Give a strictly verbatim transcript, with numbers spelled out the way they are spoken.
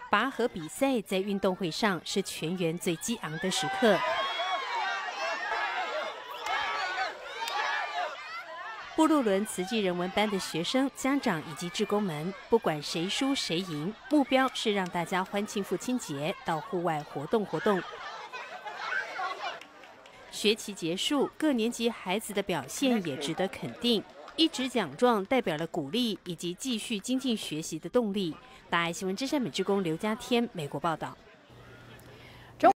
拔河比赛在运动会上是全员最激昂的时刻。布鲁伦慈济人文班的学生、家长以及志工们，不管谁输谁赢，目标是让大家欢庆父亲节，到户外活动活动。学期结束，各年级孩子的表现也值得肯定。一纸奖状代表了鼓励以及继续精进学习的动力。大爱新闻之声美志工刘家天美国报道。